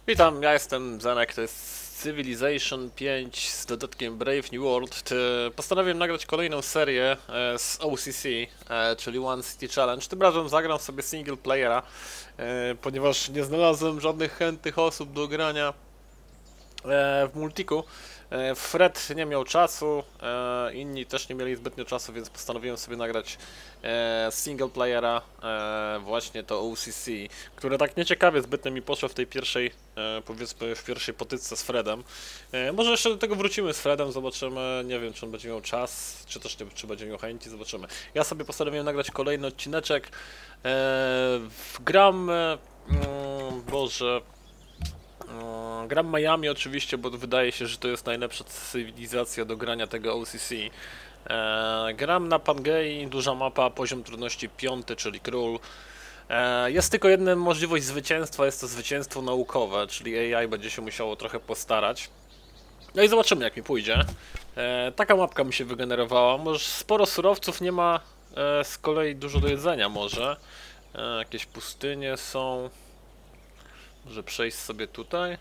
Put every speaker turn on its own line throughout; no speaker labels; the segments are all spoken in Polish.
Witam, ja jestem Zenek, to jest Civilization 5 z dodatkiem Brave New World. Postanowiłem nagrać kolejną serię z OCC, czyli One City Challenge. Tym razem zagram sobie single playera, ponieważ nie znalazłem żadnych chętnych osób do grania w multiku. Fred nie miał czasu, inni też nie mieli zbytnio czasu, więc postanowiłem sobie nagrać single playera, właśnie to OCC, które tak nieciekawie zbytnio mi poszło w tej pierwszej, powiedzmy w pierwszej potyczce z Fredem. Może jeszcze do tego wrócimy z Fredem, zobaczymy, nie wiem czy on będzie miał czas, czy też nie, czy będzie miał chęci, zobaczymy. Ja sobie postanowiłem nagrać kolejny odcineczek, gram, Boże... Gram Miami oczywiście, bo wydaje się, że to jest najlepsza cywilizacja do grania tego OCC. Gram na Pangei, duża mapa, poziom trudności 5, czyli król. Jest tylko jedna możliwość zwycięstwa, jest to zwycięstwo naukowe, czyli AI będzie się musiało trochę postarać. No i zobaczymy jak mi pójdzie. Taka mapka mi się wygenerowała, może sporo surowców, nie ma z kolei dużo do jedzenia może. Jakieś pustynie są. Może przejść sobie tutaj.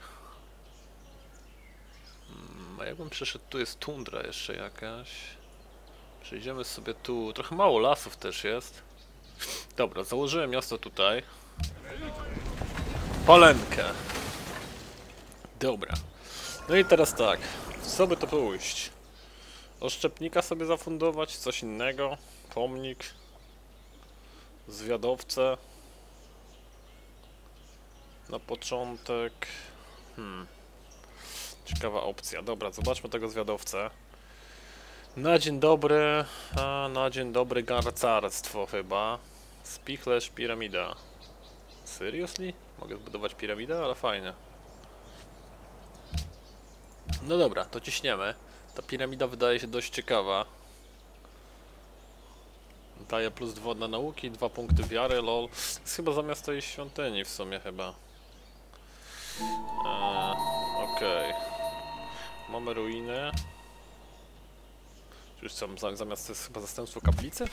A jakbym przeszedł, tu jest tundra jeszcze jakaś. Przejdziemy sobie tu. Trochę mało lasów też jest. Dobra, założyłem miasto tutaj. Palenkę. Dobra. No i teraz tak. Co by to pójść? Oszczepnika sobie zafundować, coś innego. Pomnik. Zwiadowcę. Na początek. Ciekawa opcja. Dobra, zobaczmy tego zwiadowcę. Na dzień dobry garcarstwo chyba. Spichlerz, piramida. Seriously? Mogę zbudować piramidę? Ale fajnie. No dobra, to ciśniemy. Ta piramida wydaje się dość ciekawa. Daje +2 na nauki, 2 punkty wiary, lol. To jest chyba zamiast tej świątyni w sumie chyba. Okej. Mamy ruiny. Już co, zamiast to jest chyba zastępstwo kaplicy?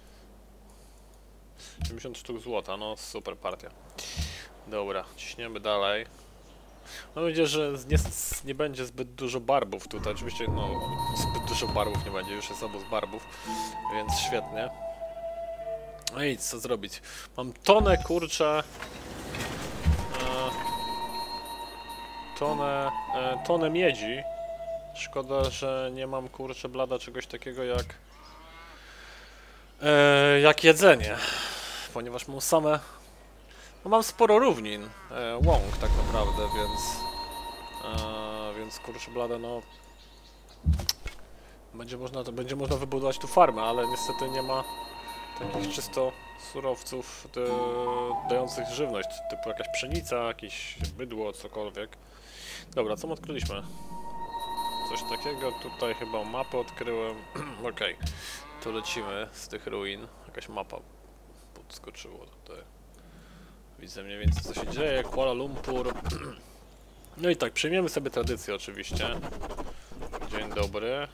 70 sztuk złota, no super partia. Dobra, ciśniemy dalej. Mam nadzieję, że nie będzie zbyt dużo barbów tutaj. Oczywiście, no, zbyt dużo barbów nie będzie, już jest obóz barbów, więc świetnie. No i co zrobić? Mam tonę, kurczę... tonę miedzi. Szkoda, że nie mam, kurczę, blada czegoś takiego jak jedzenie. Ponieważ mam same... No mam sporo równin, łąk tak naprawdę, więc kurczę blade, no będzie można wybudować tu farmę, ale niestety nie ma takich czysto surowców dających żywność, typu jakaś pszenica, jakieś bydło, cokolwiek. Dobra, co my odkryliśmy? Coś takiego, tutaj chyba mapę odkryłem. Okej, to lecimy z tych ruin, jakaś mapa podskoczyło tutaj. Widzę mniej więcej co się dzieje, Kuala Lumpur. No i tak, przyjmiemy sobie tradycję oczywiście. Dzień dobry.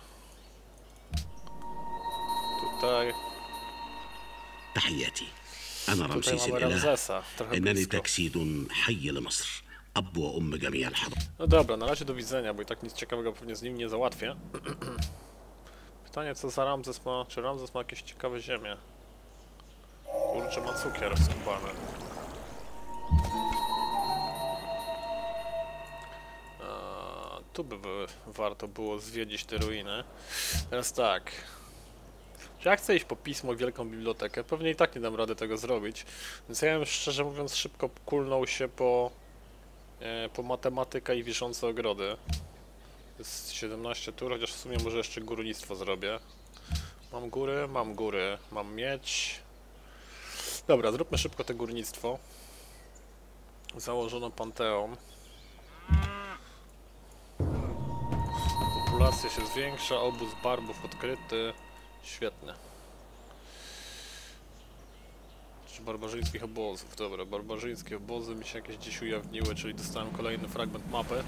Tutaj.
تحياتي أنا رمسيس
Tutaj mamy
الإله
Ramzesa, trochę
إنني
blisko.
تجسيد حي لمصر أب وأم جميع الحضارات.
No dobra, na razie do widzenia, bo i tak nic ciekawego pewnie z nim nie załatwię. Pytanie co za Ramzes ma, czy Ramzes ma jakieś ciekawe ziemie? Kurczę, ma cukier skubany. Tu by warto było zwiedzić te ruiny. Teraz tak. Czy ja chcę iść po pismo, wielką bibliotekę? Pewnie i tak nie dam rady tego zrobić. Więc ja bym szczerze mówiąc szybko kulnął się po matematykę i wiszące ogrody. Jest 17 tur, chociaż w sumie może jeszcze górnictwo zrobię. Mam góry, mam miedź. Dobra, zróbmy szybko te górnictwo. Założono Panteon. Populacja się zwiększa, obóz barbów odkryty. Świetnie. Czy barbarzyńskich obozów? Dobra, barbarzyńskie obozy mi się jakieś gdzieś ujawniły, czyli dostałem kolejny fragment mapy.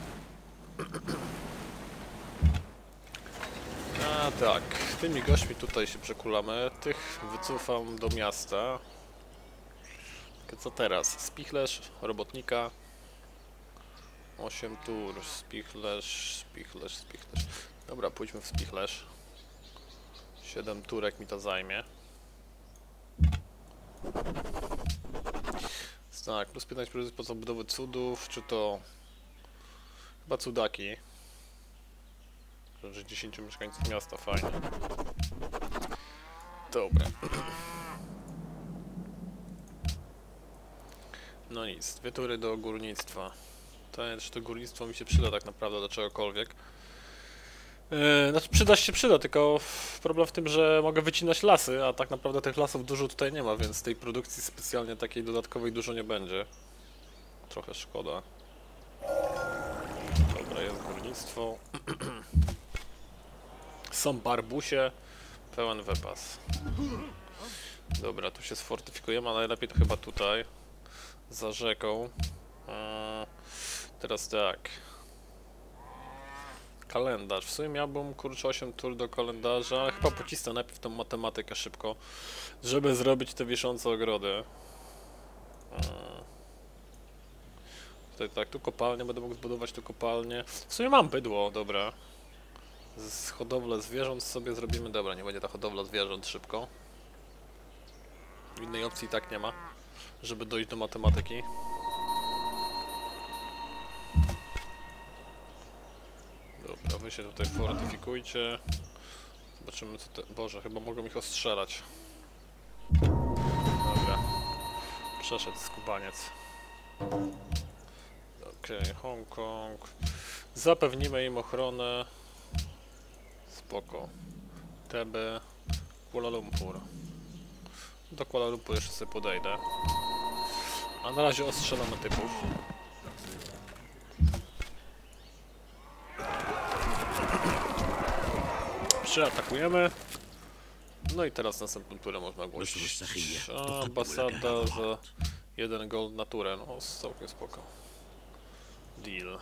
A tak, tymi gośćmi tutaj się przekulamy, tych wycofam do miasta. Co teraz? Spichlerz, robotnika. 8 tur, spichlerz. Dobra, pójdźmy w spichlerz. 7 turek mi to zajmie. Tak, plus 15% po budowy cudów, czy to... Chyba cudaki. Że 10 mieszkańców miasta, fajnie. Dobra. No nic, 2 tury do górnictwa. To górnictwo mi się przyda tak naprawdę do czegokolwiek. Znaczy przyda, tylko problem w tym, że mogę wycinać lasy, a tak naprawdę tych lasów dużo tutaj nie ma, więc tej produkcji specjalnie takiej dodatkowej dużo nie będzie. Trochę szkoda. Dobra, jest górnictwo. Są barbusie, pełen wypas. Dobra, tu się sfortyfikujemy, a najlepiej to chyba tutaj. Za rzeką. Teraz tak. Kalendarz. W sumie miałbym kurczę 8 tur do kalendarza, ale chyba pocisnę najpierw tą matematykę szybko, żeby zrobić te wiszące ogrody. Tutaj tak, tu kopalnię, będę mógł zbudować tu kopalnię. W sumie mam bydło, dobra. Z hodowlę zwierząt sobie zrobimy, dobra, nie będzie ta hodowla zwierząt szybko. Innej opcji i tak nie ma, żeby dojść do matematyki. Dobra, wy się tutaj fortyfikujcie. Zobaczymy co te... Boże, chyba mogą ich ostrzelać. Dobra. Przeszedł skubaniec. Okej, Hongkong. Zapewnimy im ochronę. Spoko. Tebe. Kuala Lumpur. Do Kuala Lumpur jeszcze sobie podejdę. A na razie ostrzelamy typów. Przyatakujemy. No i teraz następną turę można ogłosić. Ambasada za 1 gold na turę. No, całkiem spoko. Deal.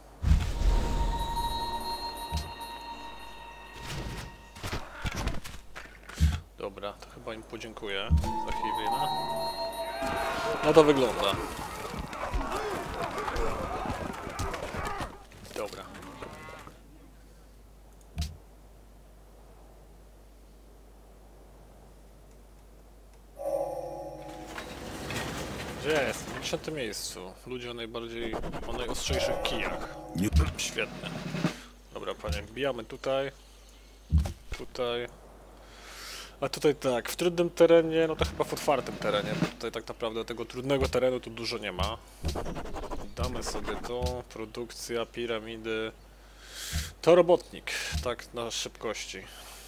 Dobra, to chyba im podziękuję za chwilę. No to wygląda. Dobra. Gdzie jest? W 10. miejscu. Ludzie o najostrzejszych kijach. Świetnie. Dobra, panie, wbijamy tutaj. Tutaj. A tutaj tak, w trudnym terenie, no to chyba w otwartym terenie, bo tutaj tak naprawdę tego trudnego terenu tu dużo nie ma. Damy sobie to, produkcja, piramidy. To robotnik, tak na szybkości.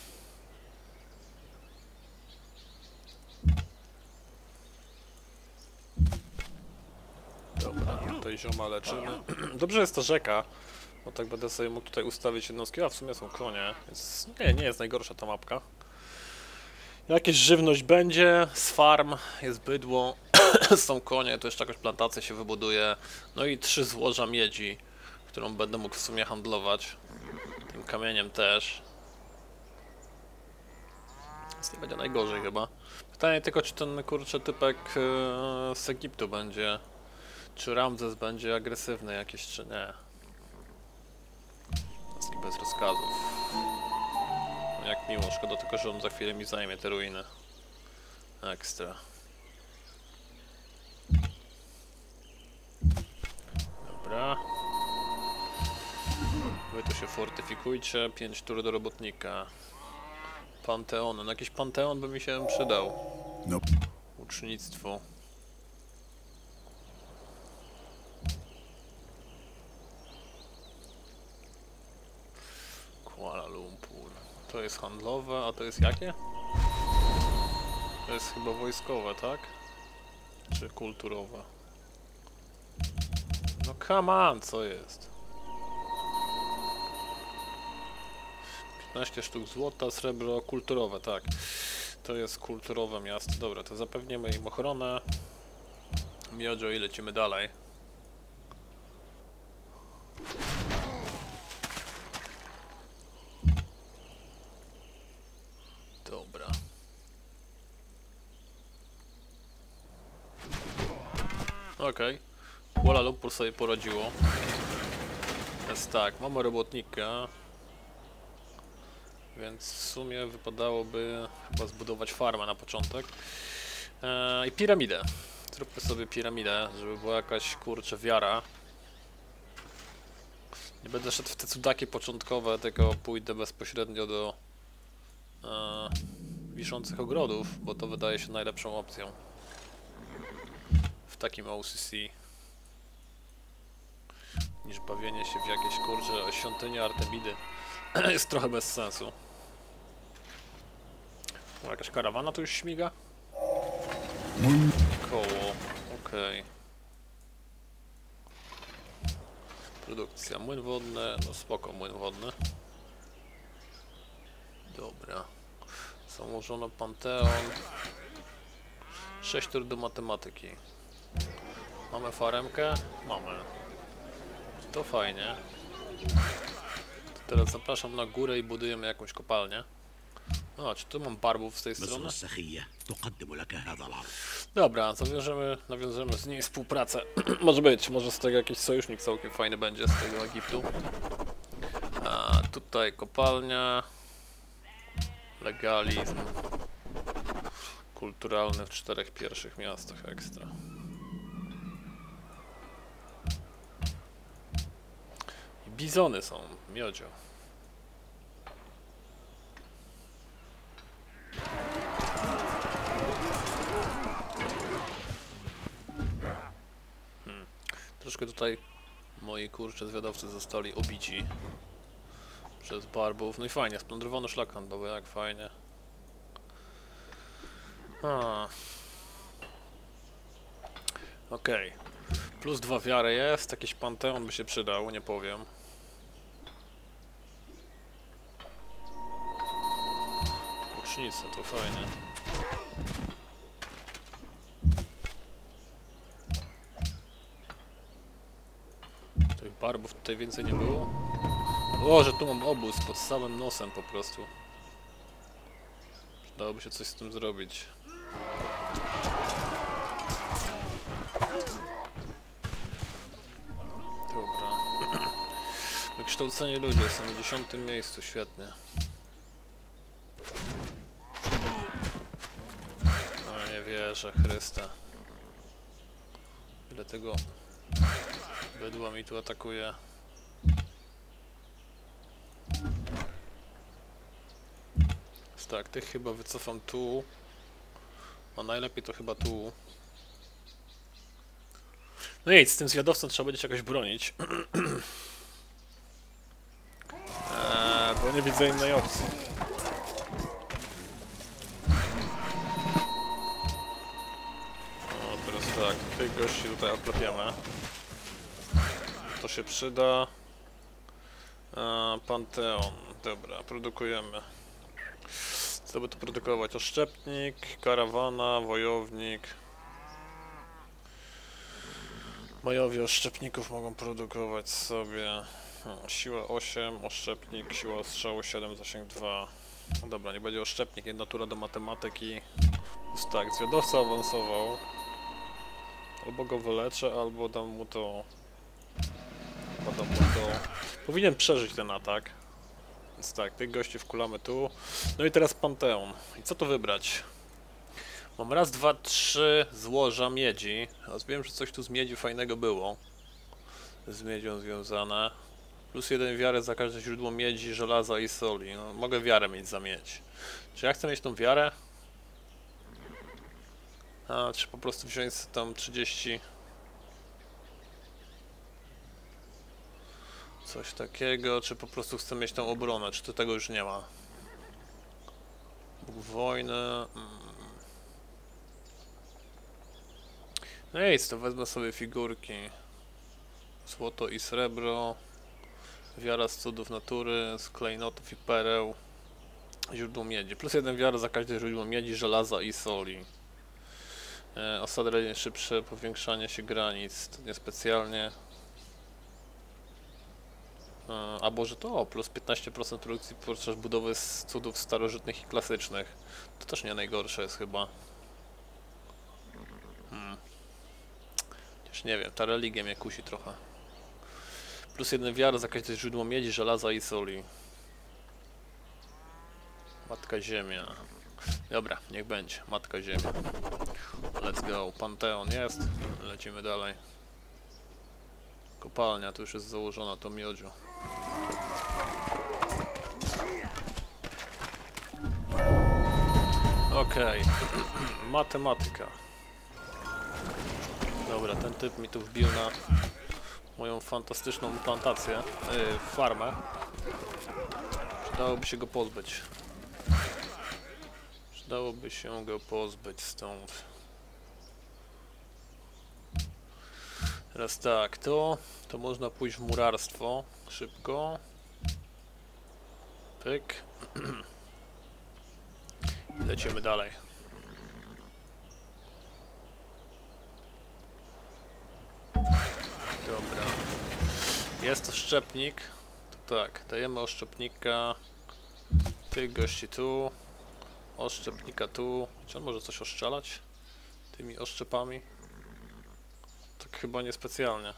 Dobra, tutaj zioma leczymy. Dobrze jest to rzeka, bo tak będę sobie mógł tutaj ustawić jednostki, a w sumie są konie, więc nie jest najgorsza ta mapka. Jakieś żywność będzie, z farm, jest bydło, są konie, tu jeszcze jakąś plantację się wybuduje. No i 3 złoża miedzi, którą będę mógł w sumie handlować. Tym kamieniem też. Więc nie będzie najgorzej chyba. Pytanie tylko, czy ten kurczę typek z Egiptu będzie, czy Ramzes będzie agresywny jakiś, czy nie. Jest bez rozkazów. No jak miło, szkoda tylko, że on za chwilę mi zajmie te ruiny. Ekstra. Dobra. Wy tu się fortyfikujcie, 5 tur do robotnika. Panteon, no jakiś panteon by mi się przydał.
No.
Ucznictwo. Kuala Lumpur. To jest handlowe, a to jest jakie? To jest chyba wojskowe, tak? Czy kulturowe? No come on, co jest? 15 sztuk złota, srebro, kulturowe, tak. To jest kulturowe miasto. Dobra, to zapewnimy im ochronę. Miodzio i lecimy dalej. Dobra. Okej. Kuala Lumpur sobie poradziło. Jest tak, mamy robotnika. Więc w sumie wypadałoby chyba zbudować farmę na początek. I piramidę. Zróbmy sobie piramidę, żeby była jakaś, kurczę, wiara. Nie będę szedł w te cudaki początkowe, tylko pójdę bezpośrednio do wiszących ogrodów, bo to wydaje się najlepszą opcją w takim OCC niż bawienie się w jakieś, kurczę, świątynie Artemidy. Jest trochę bez sensu. O, jakaś karawana tu już śmiga? Koło, okej. Produkcja, młyn wodny, no spoko, młyn wodny. Dobra. Założono Panteon. 6 tur do matematyki. Mamy faremkę? Mamy. To fajnie. To teraz zapraszam na górę i budujemy jakąś kopalnię. O, czy tu mam barbów z tej strony?
مصر السخية تقدم لك هذا العرض.
Dobra, nawiążemy z niej współpracę. Może być, może z tego jakiś sojusznik całkiem fajny będzie z tego Egiptu. A tutaj kopalnia. Legalizm. Kulturalny w 4 pierwszych miastach ekstra. I bizony są, miodzio. Troszkę tutaj moi, kurcze, zwiadowcy zostali obici przez barbów. No i fajnie, splądrowano szlak handlowy, jak fajnie. Okej. Plus 2 wiary jest, jakiś panteon by się przydał, nie powiem. Łucznicy, to fajnie. Tych barbów tutaj więcej nie było? O, że tu mam obóz pod samym nosem po prostu. Przydałoby się coś z tym zrobić. Dobra. Wykształceni ludzie są na 10. miejscu, świetnie. No nie wierzę, Chryste. Ile tego bydła mi tu atakuje. Tak, tych chyba wycofam tu. A najlepiej to chyba tu. No nic, z tym zwiadowcą trzeba będzie się jakoś bronić. Bo nie widzę innej opcji. O, teraz tak, tych gości tutaj oklepiemy. To się przyda. Panteon. Dobra, produkujemy. Co by tu produkować? Oszczepnik, karawana, wojownik. Majowie oszczepników mogą produkować sobie siła 8, oszczepnik, siła ostrzału 7, zasięg 2. No dobra, nie będzie oszczepnik, jedna tura do matematyki. Jest tak, zwiadowca awansował. Albo go wyleczę, albo dam mu to... Powinien przeżyć ten atak. Więc tak, tych gości wkulamy tu. No i teraz Panteon. I co tu wybrać? Mam raz, dwa, trzy złoża miedzi. Wiem, że coś tu z miedzi fajnego było. Z miedzią związane. Plus 1 wiarę za każde źródło miedzi, żelaza i soli. No, mogę wiarę mieć za miedź. Czy ja chcę mieć tą wiarę? Czy po prostu wziąć tam 30... Coś takiego, czy po prostu chcę mieć tą obronę, czy to tego już nie ma? Bóg wojny... No i to wezmę sobie figurki. Złoto i srebro. Wiara z cudów natury, z klejnotów i pereł. Źródło miedzi. Plus 1 wiara za każde źródło miedzi, żelaza i soli. Osady szybsze, powiększanie się granic. To niespecjalnie. A może to plus 15% produkcji podczas budowy z cudów starożytnych i klasycznych. To też nie najgorsze jest chyba. Chociaż nie wiem, ta religia mnie kusi trochę. +1 wiary, zakaz to jest źródło miedzi, żelaza i soli. Matka Ziemia. Dobra, niech będzie. Matka Ziemia. Let's go. Panteon jest. Lecimy dalej. Kopalnia tu już jest założona, to miodziu. Okej. Matematyka. Dobra, ten typ mi tu wbił na moją fantastyczną plantację, farmę. Przydałoby się go pozbyć. Przydałoby się go pozbyć stąd. Teraz tak, to można pójść w murarstwo. Szybko. Pyk. Lecimy dalej. Dobra. Jest to szczepnik. To tak, dajemy oszczepnika. Tych gości tu. Oszczepnika tu. Czy on może coś oszczalać? Tymi oszczepami? Tak chyba niespecjalnie.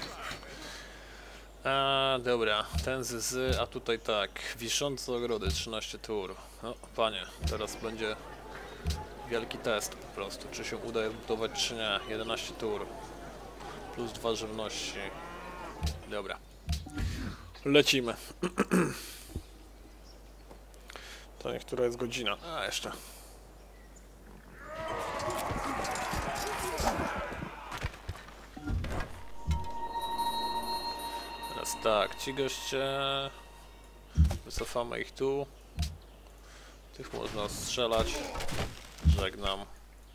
Dobra, ten a tutaj tak. Wiszące ogrody, 13 tur. No, panie, teraz będzie wielki test po prostu. Czy się uda je zbudować, czy nie. 11 tur. +2 żywności. Dobra. Lecimy. To która jest godzina? A, jeszcze. Teraz tak, ci goście... Wycofamy ich tu. Tych można strzelać. Żegnam.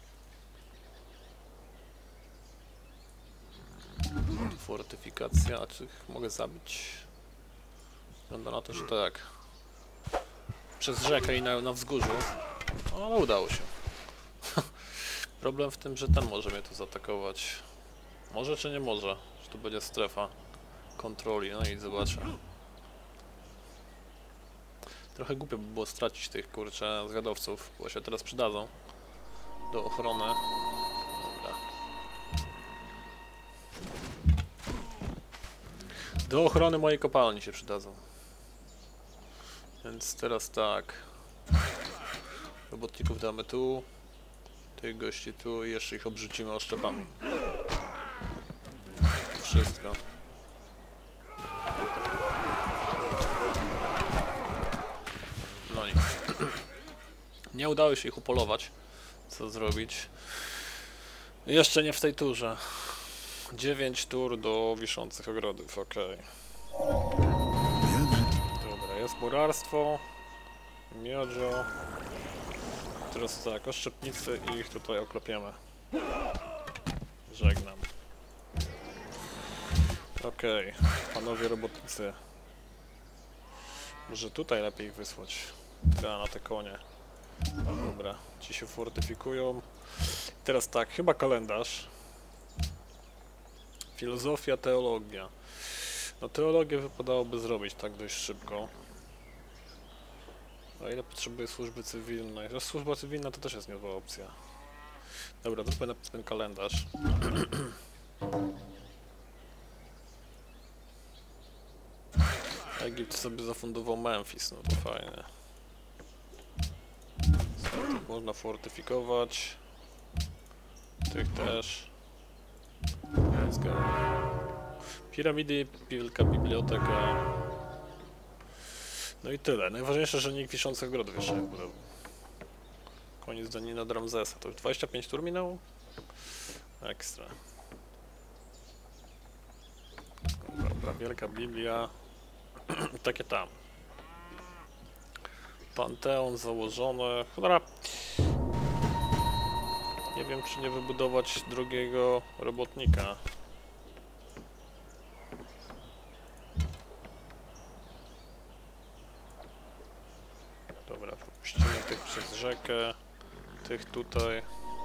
Fortyfikacja, czy ich mogę zabić? Wygląda na to, że tak. Przez rzekę i na wzgórzu. Ale udało się. Problem w tym, że ten może mnie tu zaatakować. Może czy nie może? Że tu będzie strefa kontroli, no i zobaczę. Trochę głupio by było stracić tych, kurczę, zwiadowców, bo się teraz przydadzą do ochrony. Dobra. Do ochrony mojej kopalni się przydadzą. Więc teraz tak. Robotników damy tu. Tych gości tu i jeszcze ich obrzucimy oszczepami. Wszystko. No nic. Nie udało się ich upolować. Co zrobić? Jeszcze nie w tej turze. 9 tur do wiszących ogrodów, ok. Dobra, jest murarstwo. Miodzio. Teraz tak, oszczepnicy i ich tutaj oklepiemy. Żegnam. Okej, panowie robotnicy. Może tutaj lepiej ich wysłać. Trzeba na te konie. Dobra, ci się fortyfikują. Teraz tak, chyba kalendarz. Filozofia, teologia. No teologię wypadałoby zrobić tak dość szybko. A ile potrzebuję służby cywilnej? Że służba cywilna to też jest niezła opcja. Dobra, zróbmy najpierw ten kalendarz. Egipt sobie zafundował Memphis, no to fajnie. Tych można fortyfikować. Tych też. Let's go. Piramidy, wielka biblioteka. No i tyle. Najważniejsze, że nikt wiszących ogrodów jeszcze nie budował. Koniec daniny od Ramzesa. To już 25 tur minęło? Ekstra. Dobra, wielka Biblia. I takie tam. Panteon założony. Cholera. Nie wiem, czy nie wybudować drugiego robotnika. Dobra, puścimy tych przez rzekę. Tych tutaj.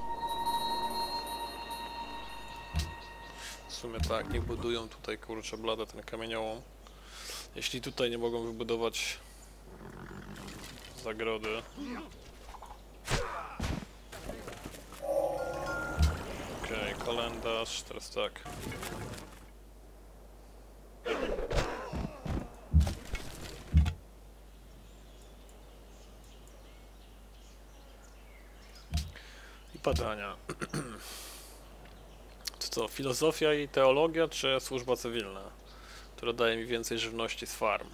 W sumie tak, niech budują tutaj, kurczę blade, ten kamieniołom. Jeśli tutaj nie mogą wybudować zagrody. Okej, kalendarz, teraz tak. Badania. To co, filozofia i teologia, czy służba cywilna, która daje mi więcej żywności z farm?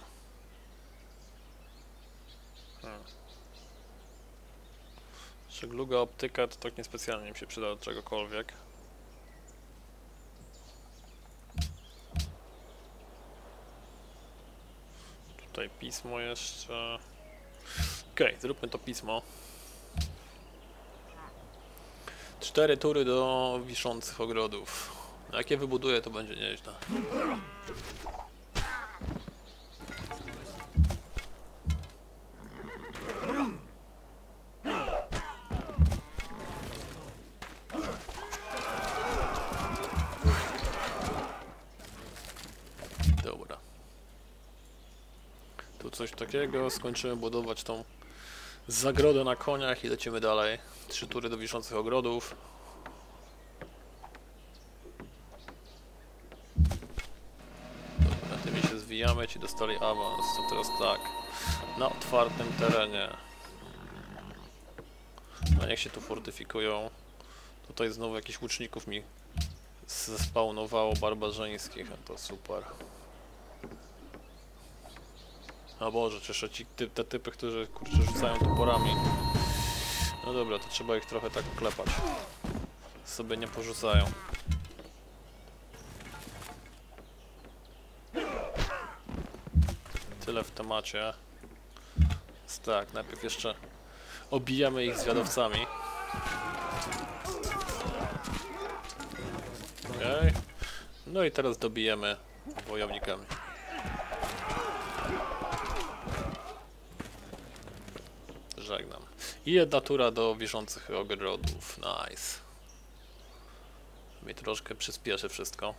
Żegluga, optyka to tak niespecjalnie mi się przyda do czegokolwiek. Tutaj pismo jeszcze. Okej, zróbmy to pismo. 4 tury do wiszących ogrodów. Jak je wybuduję, to będzie nieźle. Dobra. Tu coś takiego. Skończymy budować tą zagrodę na koniach i lecimy dalej. 3 tury do wiszących ogrodów. Dobra, tymi się zwijamy, ci dostali awans. To teraz tak. Na otwartym terenie. No niech się tu fortyfikują. Tutaj znowu jakichś łuczników mi zespawnowało barbarzyńskich, a to super. A Boże, czy jeszcze te typy, którzy kurczę rzucają toporami. No dobra, to trzeba ich trochę tak oklepać. Sobie nie porzucają. Tyle w temacie. Więc tak, najpierw jeszcze obijamy ich zwiadowcami. Okej. No i teraz dobijemy wojownikami. Żegnam. I 1 tura do wiszących ogrodów. Nice. Mi troszkę przyspieszy wszystko.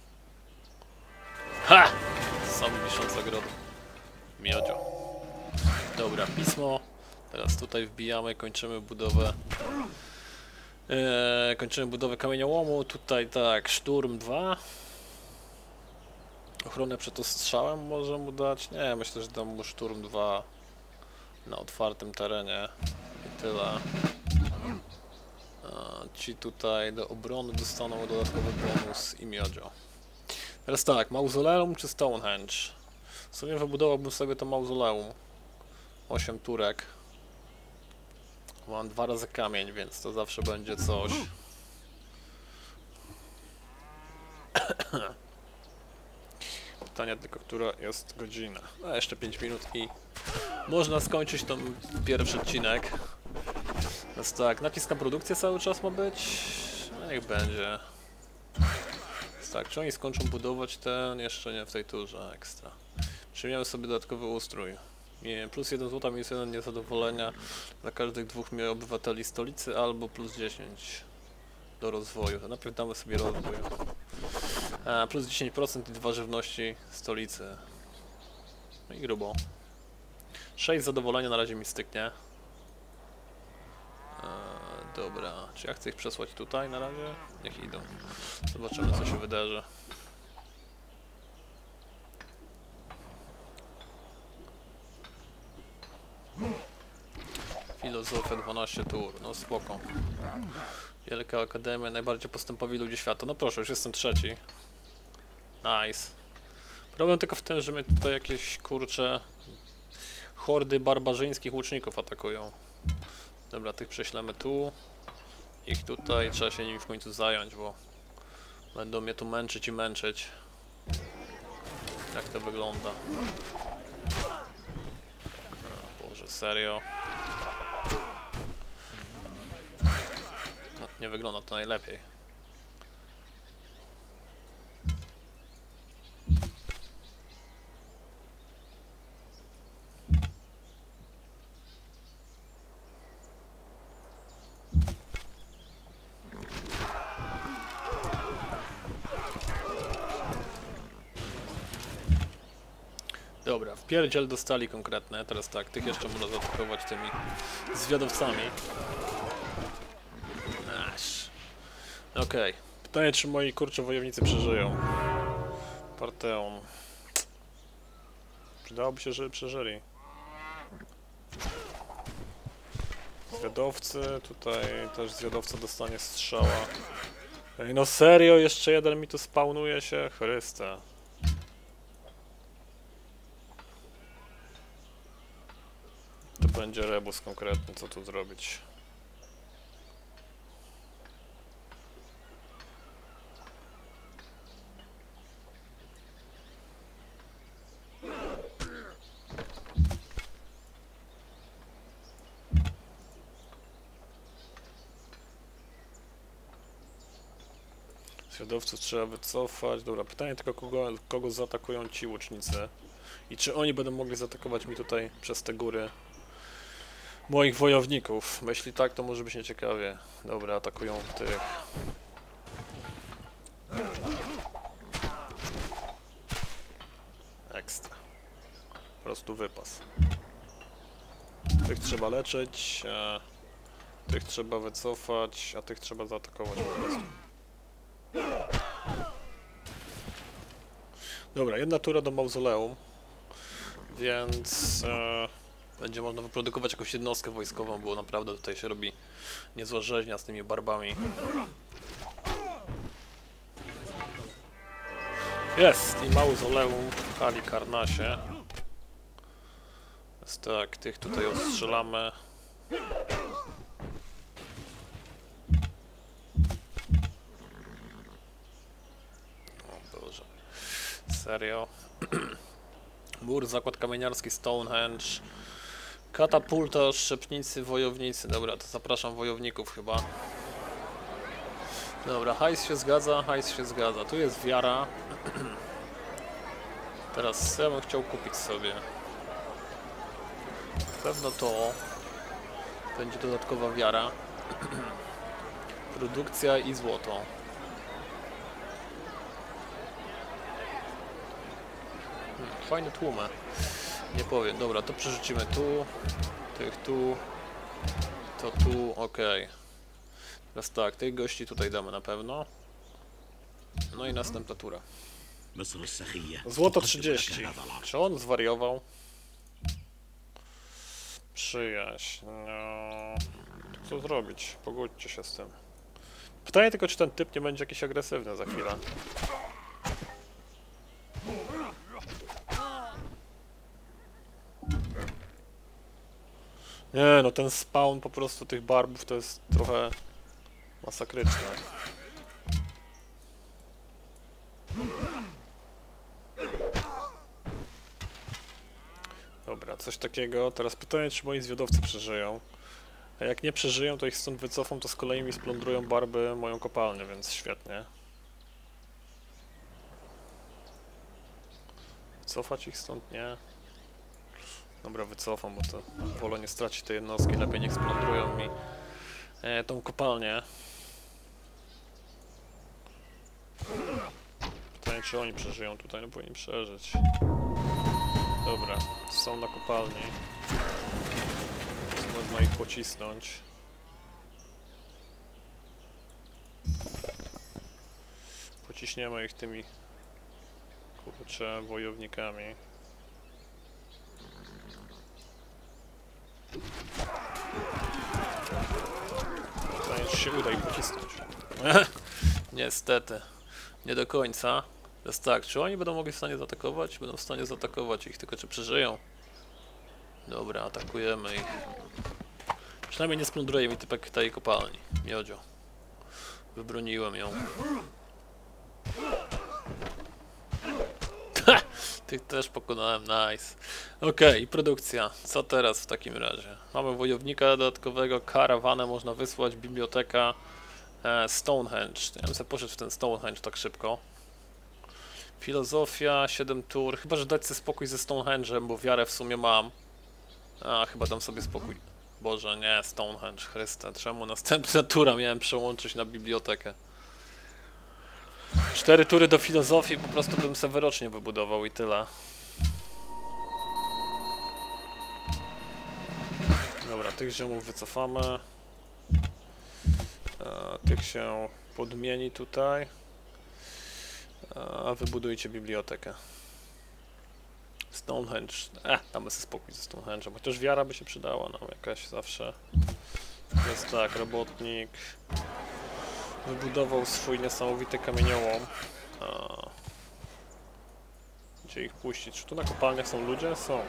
Ha! Są wiszące ogrody. Miodzio. Dobra, pismo. Teraz tutaj wbijamy, kończymy budowę. Kończymy budowę kamieniołomu. Tutaj tak, szturm 2. Ochronę przed ostrzałem może mu dać? Nie, myślę, że dam mu szturm 2 na otwartym terenie. I tyle. Ci tutaj do obrony dostaną dodatkowy bonus i miodzio. Teraz tak, mauzoleum czy Stonehenge? W sumie wybudowałbym sobie to mauzoleum. 8 turek. Mam 2 razy kamień, więc to zawsze będzie coś. Pytanie tylko, która jest godzina. A jeszcze 5 minut i można skończyć ten pierwszy odcinek. Więc tak, naciskam produkcję cały czas ma być. No niech będzie. Więc tak, czy oni skończą budować ten? Jeszcze nie w tej turze ekstra. Przyjmiemy sobie dodatkowy ustrój. Nie, plus 1 złota, minus 1 niezadowolenia dla każdych 2 obywateli stolicy, albo plus 10 do rozwoju. To najpierw damy sobie rozwój. Plus 10% i 2 żywności stolicy. No i grubo. 6 zadowolenia na razie mi styknie. Dobra, czy ja chcę ich przesłać tutaj na razie? Niech idą. Zobaczymy, co się wydarzy. Filozofia 12 tur, no spoko. Wielka Akademia, najbardziej postępowi ludzie świata. No proszę, już jestem trzeci. Nice. Problem tylko w tym, że mnie tutaj jakieś kurcze hordy barbarzyńskich łuczników atakują. Dobra, tych prześlemy tu. Ich tutaj, trzeba się nimi w końcu zająć, bo będą mnie tu męczyć i męczyć. Jak to wygląda? O Boże, serio? No, nie wygląda to najlepiej. Dobra, wpierdziel dostali konkretne, teraz tak, tych jeszcze można zaatakować tymi zwiadowcami. Okej. Pytanie, czy moi kurcze wojownicy przeżyją. Parteon. Przydałoby się, żeby przeżyli. Zwiadowcy, tutaj też zwiadowca dostanie strzała. Ej, no serio, jeszcze jeden mi tu spawnuje się? Chryste. To będzie rebus konkretny, co tu zrobić. Zwiadowców trzeba wycofać. Dobra, pytanie tylko kogo zaatakują ci łucznicy. I czy oni będą mogli zaatakować mi tutaj przez te góry moich wojowników? Bo jeśli tak, to może być nieciekawie. Dobra, atakują tych. Ekstra. Po prostu wypas. Tych trzeba leczyć, tych trzeba wycofać, a tych trzeba zaatakować po prostu. Dobra, jedna tura do mauzoleum, więc będzie można wyprodukować jakąś jednostkę wojskową, bo naprawdę tutaj się robi niezła rzeźnia z tymi barbami. Jest i mauzoleum w Halikarnasie. Jest tak, tych tutaj ostrzelamy. O Boże. Serio. Mur, zakład kamieniarski Stonehenge. Katapulta, szczepnicy, wojownicy. Dobra, to zapraszam wojowników chyba. Dobra, hajs się zgadza, hajs się zgadza. Tu jest wiara. Teraz ja bym chciał kupić sobie. Pewno to będzie dodatkowa wiara. Produkcja i złoto. Fajne tłumy. Nie powiem. Dobra, to przerzucimy tu. Tych tu. To tu. Okej. Teraz tak, tych gości tutaj damy na pewno. No i następna tura.
مصر السخية
Złoto
تقدم
30.
لك هذا العرض.
Czy on zwariował? Przyjaźń. No. Co zrobić? Pogódźcie się z tym. Pytanie tylko, czy ten typ nie będzie jakiś agresywny za chwilę. Nie, no ten spawn po prostu tych barbów to jest trochę masakryczne. Dobra, coś takiego. Teraz pytanie, czy moi zwiadowcy przeżyją. A jak nie przeżyją, to ich stąd wycofą, to z kolei mi splądrują barby moją kopalnię, więc świetnie. Wycofać ich stąd? Nie. Dobra, wycofam, bo to wolę nie stracić tej jednostki, lepiej niech splądrują mi tą kopalnię. Pytanie, czy oni przeżyją tutaj, no powinni przeżyć. Dobra, są na kopalni. Można ich pocisnąć. Pociśniemy ich tymi kurczę wojownikami. Pytanie, czy się uda ich pocisnąć. Niestety, nie do końca. Teraz tak, czy oni będą mogli w stanie zaatakować? Będą w stanie zaatakować ich, tylko czy przeżyją? Dobra, atakujemy ich. Przynajmniej nie splądruje mi typek tej kopalni. Miodzio. Wybroniłem ją. Tych też pokonałem, nice. Okej, produkcja. Co teraz w takim razie? Mamy wojownika dodatkowego, karawanę można wysłać, biblioteka, Stonehenge. Ja bym sobie poszedł w ten Stonehenge tak szybko. Filozofia, 7 tur. Chyba, że dać sobie spokój ze Stonehenge'em, bo wiarę w sumie mam. A, chyba dam sobie spokój. Boże, nie, Stonehenge, Chryste. Czemu następna tura miałem przełączyć na bibliotekę? 4 tury do filozofii, po prostu bym sobie wyrocznie wybudował i tyle. Dobra, tych ziomów wycofamy. Tych się podmieni tutaj. A wybudujcie bibliotekę. Stonehenge. Damy sobie spokój ze Stonehenge'em. Chociaż wiara by się przydała nam jakaś zawsze. Więc tak, robotnik wybudował swój niesamowity kamieniołom. Gdzie ich puścić? Czy tu na kopalniach są ludzie? Są.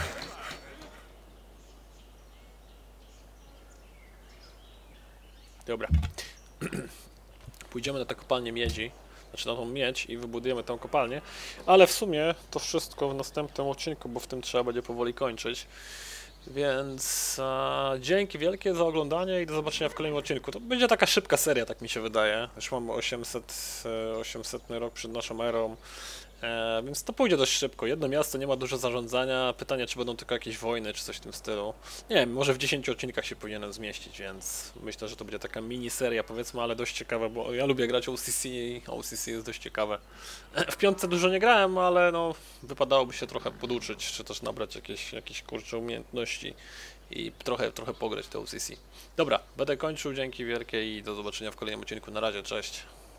Dobra. Pójdziemy na tę kopalnię miedzi, znaczy na tą miedź i wybudujemy tą kopalnię, ale w sumie to wszystko w następnym odcinku, bo w tym trzeba będzie powoli kończyć. Więc dzięki wielkie za oglądanie i do zobaczenia w kolejnym odcinku. To będzie taka szybka seria, tak mi się wydaje. Już mamy 800 rok przed naszą erą. Więc to pójdzie dość szybko. Jedno miasto, nie ma dużo zarządzania. Pytanie, czy będą tylko jakieś wojny, czy coś w tym stylu. Nie wiem, może w 10 odcinkach się powinienem zmieścić, więc myślę, że to będzie taka mini seria, powiedzmy, ale dość ciekawa, bo ja lubię grać OCC i OCC jest dość ciekawe. W piątce dużo nie grałem, ale no, wypadałoby się trochę poduczyć, czy też nabrać jakieś kurcze umiejętności i trochę pograć te OCC. Dobra, będę kończył, dzięki wielkie i do zobaczenia w kolejnym odcinku. Na razie, cześć.